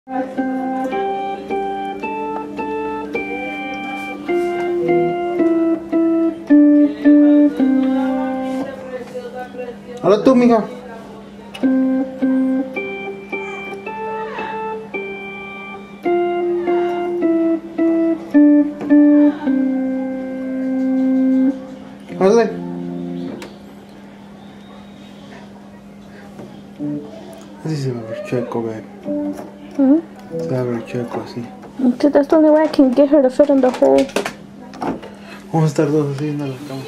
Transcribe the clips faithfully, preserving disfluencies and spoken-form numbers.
Ahora tú, mija. Hazle. Así se va a ver chueco, babe. Mm-hmm. Se va a ver chueco así. So that's the only way I can get her to fit in the hole. Vamos a estar dos así en la cama.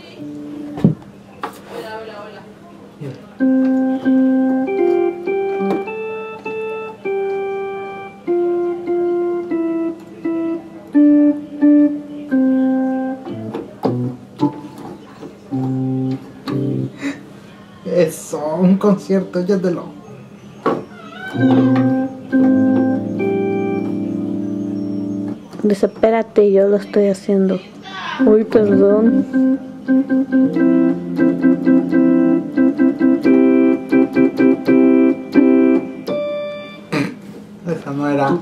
Eso, un concierto, ya te lo. Dice, espérate, yo lo estoy haciendo. Uy, perdón. Esa no era.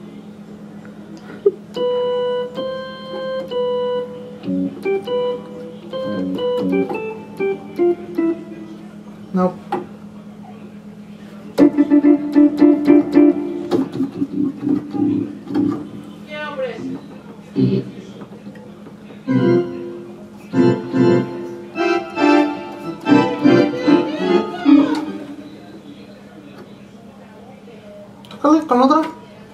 No. Tócale con otra.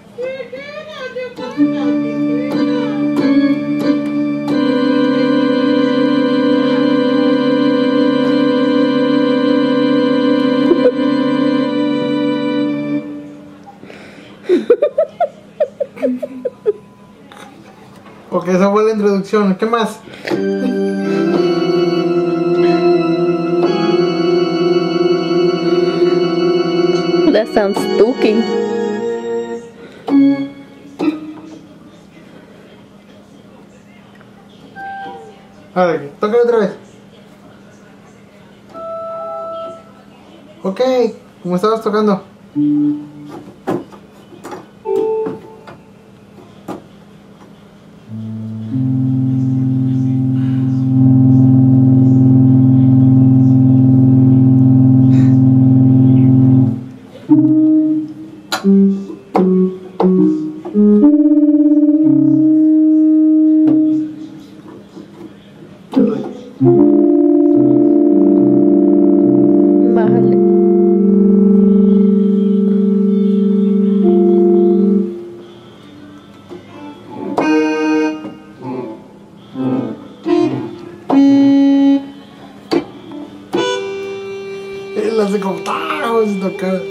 Ok, esa fue la introducción. ¿Qué más? That sounds spooky. A ver, tócale otra vez. Ok, como estabas tocando. Bájale. Él hace como ¡ah! Se toca.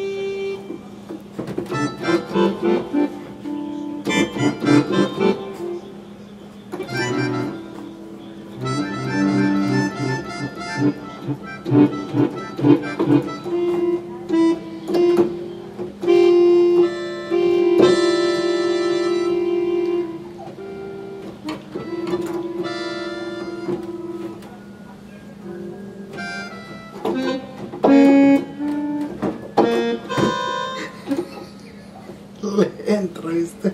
Le entro, ¿viste?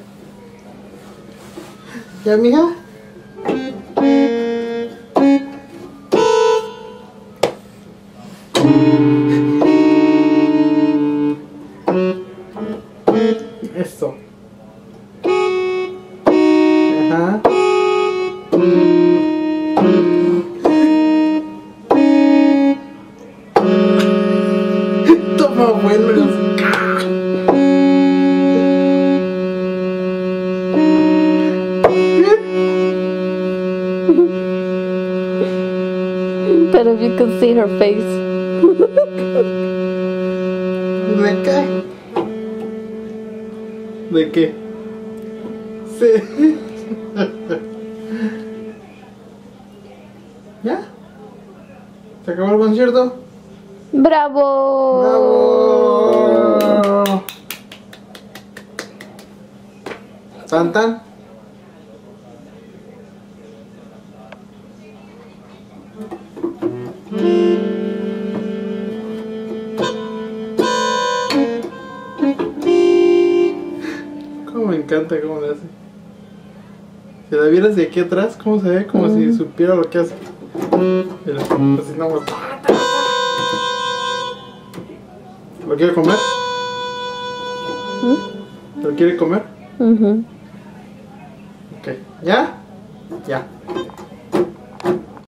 ¿Ya, mija? Eso. Ajá. Toma, abuelo. But if you could see her face. ¿De qué? ¿De qué? Sí. ¿Ya? ¿Se acabó el concierto? ¡Bravo! ¡Bravo! ¿Tan tan? Oh, me encanta cómo le hace. Si la vieras de aquí atrás, ¿cómo se ve? Como Mm. si supiera lo que hace. Mira, así no. ¿Lo quiere comer? ¿Mm? ¿Lo quiere comer? Ujú. Ok. ¿Ya? Ya.